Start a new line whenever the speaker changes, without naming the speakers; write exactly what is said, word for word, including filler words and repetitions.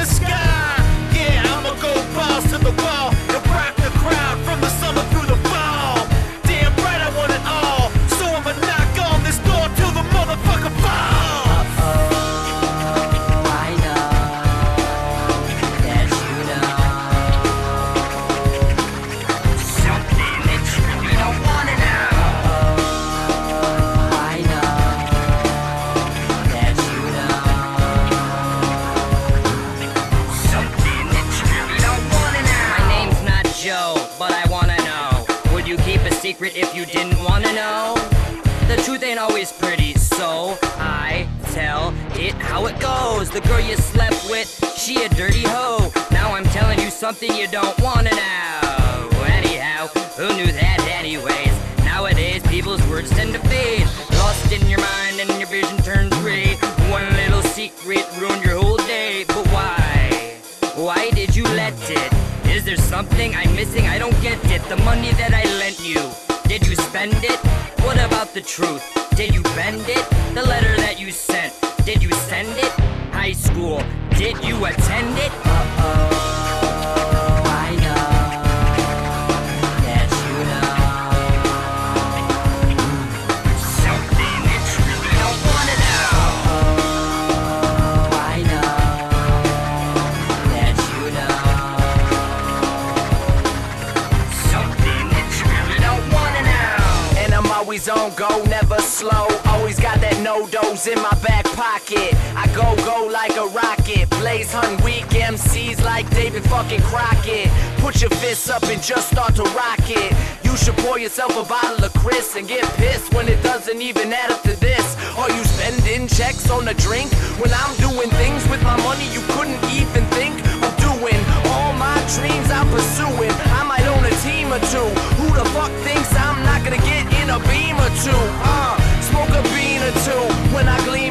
the sky. Yeah, I'ma go balls to the wall and rock the crowd from the summer through the fall. Damn right I want it all, so I'ma knock on this door till the motherfucker falls.
Uh-oh, I know that you know something that you really don't wanna know. Uh-oh, I know that you know something that you really don't wanna know. My name's not Joe, but I wanna know, would you keep a secret if you didn't wanna know? The truth ain't always pretty, so I tell it how it goes. The girl you slept with, she a dirty hoe. Now I'm telling you something you don't wanna know. Anyhow, who knew that anyways? Nowadays, people's words tend to fade. Lost in your mind and your vision turns gray. One little secret ruined your whole day. But why? Why did you let it? Is there something I'm missing? I don't get it. The money that I lent you, did you spend it? What about the truth? Did you bend it? The letter that you sent, did you send it? High school, did you attend it? Uh-oh, I know that you know something that you really don't wanna know. Uh-oh, I know that you know something that you really don't wanna know.
And I'm always on go, never slow. Always got that no-dose in my back pocket. I go, go like a rocket. Blaze hunting weak M Cs like David fucking Crockett. Put your fists up and just start to rock it. You should pour yourself a bottle of Chris and get pissed when it doesn't even add up to this. Are you spending checks on a drink when I'm doing things with my money you couldn't even think of doing? All my dreams I'm pursuing. I might own a team or two. Who the fuck thinks I'm not gonna get in a beam or two? Uh, smoke a bean or two when I glean